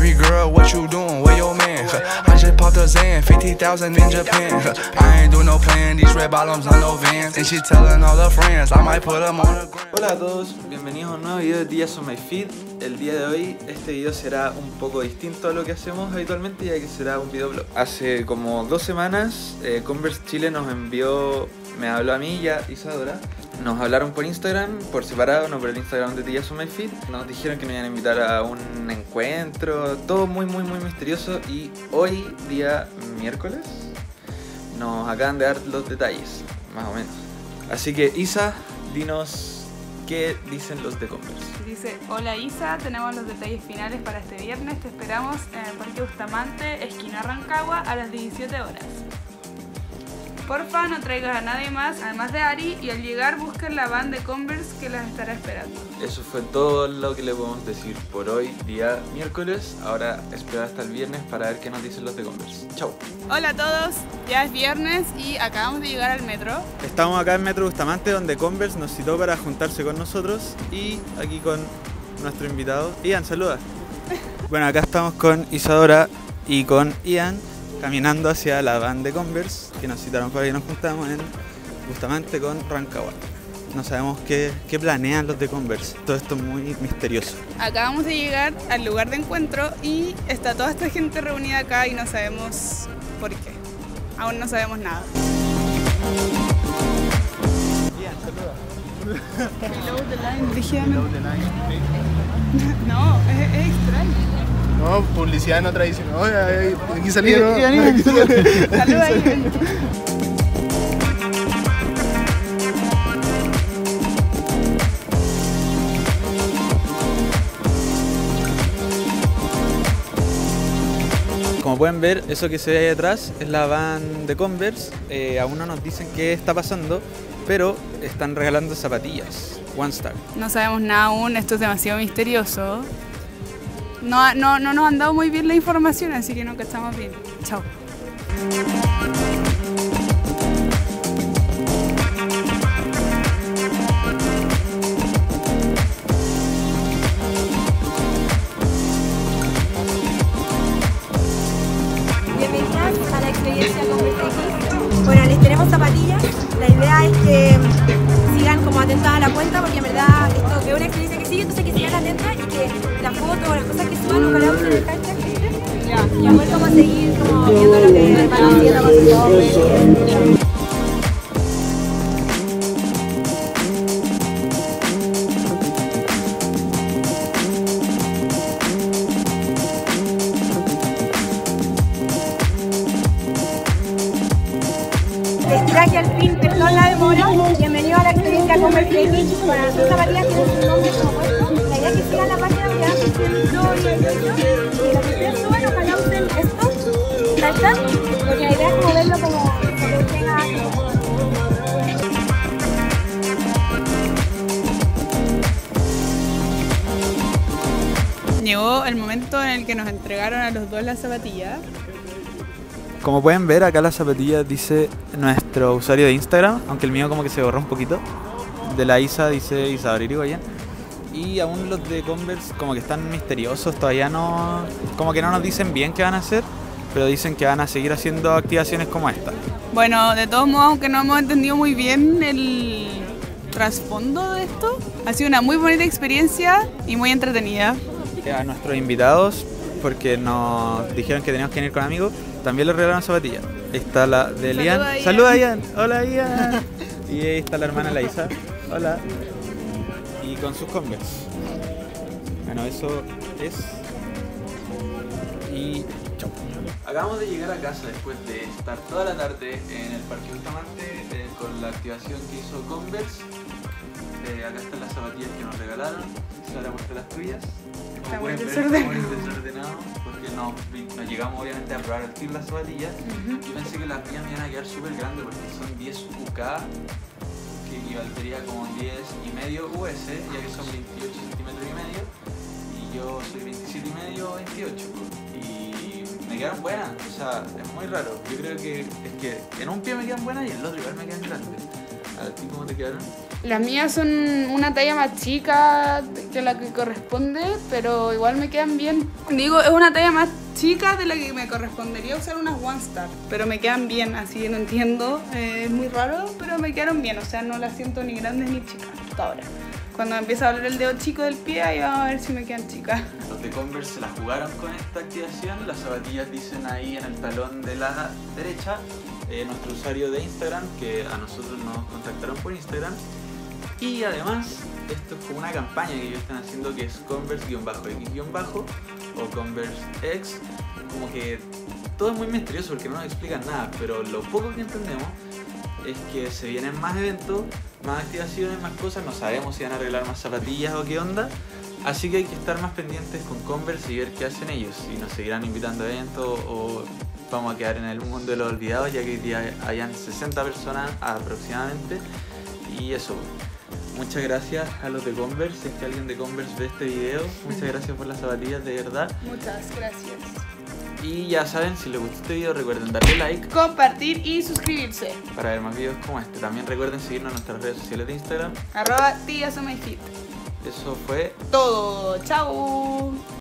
Baby girl, what you doing? Where your man? I just popped a Zan, 50,000 in Japan. I ain't do no plan, these red bottoms on no Vans. And she telling all her friends, I might put them on the gram. Hola a todos, bienvenidos a un nuevo video de Días on My Feed. El día de hoy este video será un poco distinto a lo que hacemos habitualmente, ya que será un videoblog. Hace como 2 semanas Converse Chile me habló a mí y a Isadora. Nos hablaron por Instagram, por separado, no por el Instagram de Días on My Feed. Nos dijeron que nos iban a invitar a un encuentro, todo muy misterioso. Y hoy, día miércoles, nos acaban de dar los detalles, más o menos. Así que Isa, dinos qué dicen los de Converse. Dice: hola Isa, tenemos los detalles finales para este viernes. Te esperamos en el Parque Bustamante, esquina Rancagua, a las 17 horas. Porfa, no traigas a nadie más, además de Ari, y al llegar busquen la van de Converse que las estará esperando. Eso fue todo lo que le podemos decir por hoy, día miércoles. Ahora esperar hasta el viernes para ver qué nos dicen los de Converse. Chau. Hola a todos, ya es viernes y acabamos de llegar al metro. Estamos acá en Metro Bustamante, donde Converse nos citó para juntarse con nosotros. Y aquí con nuestro invitado, Ian, saluda. Bueno, acá estamos con Isadora y con Ian, caminando hacia la van de Converse que nos citaron para que nos juntamos en Bustamante con Rancagua. No sabemos qué planean los de Converse. Todo esto es muy misterioso. Acabamos de llegar al lugar de encuentro y está toda esta gente reunida acá y no sabemos por qué. Aún no sabemos nada. Ian, saluda. Below the line, dígame. No, es extraño. No, publicidad no tradicional. Oye, aquí salieron. Saluda ahí. Como pueden ver, eso que se ve ahí atrás es la van de Converse. Aún no nos dicen qué está pasando, pero están regalando zapatillas One Star. No sabemos nada aún, esto es demasiado misterioso. No nos han dado muy bien la información, así que no cachamos bien. Chao. Bienvenidas a la experiencia Converse. Bueno, les tenemos zapatillas. La idea es que sigan como atentas a la cuenta, porque en verdad esto es una experiencia que sigue, entonces que sigan atentas y que las fotos o las cosas que suban ojalá usen el hashtag y después como seguir como viendo lo que van haciendo con sus nombres. Estira que al fin, perdón la demora. Bienvenido a la experiencia Converse Beach. Para sus zapatillas tienen su nombre como puesto. La idea es que sigan la página de la historia y lo que ustedes suban, ojalá usen esto, hashtag, porque la idea es como verlo como que tenga. Llegó el momento en el que nos entregaron a los dos las zapatillas. Como pueden ver, acá las zapatillas dice nuestro usuario de Instagram, aunque el mío como que se borró un poquito. De la Isa dice Isadora Irigoyen. Y aún los de Converse como que están misteriosos, todavía no... Como que no nos dicen bien qué van a hacer, pero dicen que van a seguir haciendo activaciones como esta. Bueno, de todos modos, aunque no hemos entendido muy bien el trasfondo de esto, ha sido una muy bonita experiencia y muy entretenida. A nuestros invitados, porque nos dijeron que teníamos que venir con amigos, también les regalaron zapatillas. Está la de Ian. Saluda Ian. Hola Ian. Y ahí está la hermana la Isa. Hola. Y con sus Converse. Bueno, eso es. Y chau. Acabamos de llegar a casa después de estar toda la tarde en el Parque Bustamante con la activación que hizo Converse. Acá están las zapatillas que nos regalaron. Ahora muestra las tuyas. Está muy desordenado porque no llegamos obviamente a probar el tiro las zapatillas. Yo pensé que las mías me iban a quedar súper grandes porque son 10 UK, que equivaldría como 10 y medio US, ya que son 28 centímetros y medio, y yo soy 27 y medio, 28. Y me quedaron buenas, o sea, es muy raro. Yo creo que es que en un pie me quedan buenas y en el otro igual me quedan grandes. A ti, ¿cómo te quedaron? Las mías son una talla más chica que la que corresponde, pero igual me quedan bien. Digo, es una talla más chica de la que me correspondería usar unas One Star, pero me quedan bien, así que no entiendo. Es muy raro, pero me quedaron bien, o sea, no las siento ni grandes ni chicas hasta ahora. Cuando empieza a doler el dedo chico del pie, ahí vamos a ver si me quedan chicas. Los de Converse se la jugaron con esta activación. Las zapatillas dicen ahí en el talón de la derecha nuestro usuario de Instagram, que a nosotros nos contactaron por Instagram. Y además, esto es como una campaña que ellos están haciendo, que es Converse-X- o Converse X. Como que todo es muy misterioso porque no nos explican nada, pero lo poco que entendemos es que se vienen más eventos, más activaciones, más cosas. No sabemos si van a arreglar más zapatillas o qué onda, así que hay que estar más pendientes con Converse y ver qué hacen ellos, si nos seguirán invitando a eventos o vamos a quedar en el mundo de los olvidados, ya que hoy día hayan 60 personas aproximadamente. Y eso, muchas gracias a los de Converse. Si es que alguien de Converse ve este video, muchas gracias por las zapatillas, de verdad. Muchas gracias. Y ya saben, si les gustó este video, recuerden darle like, Compartir y suscribirse. para ver más videos como este. También recuerden seguirnos en nuestras redes sociales de Instagram. @tiasomyfit. Eso fue Todo. Chao.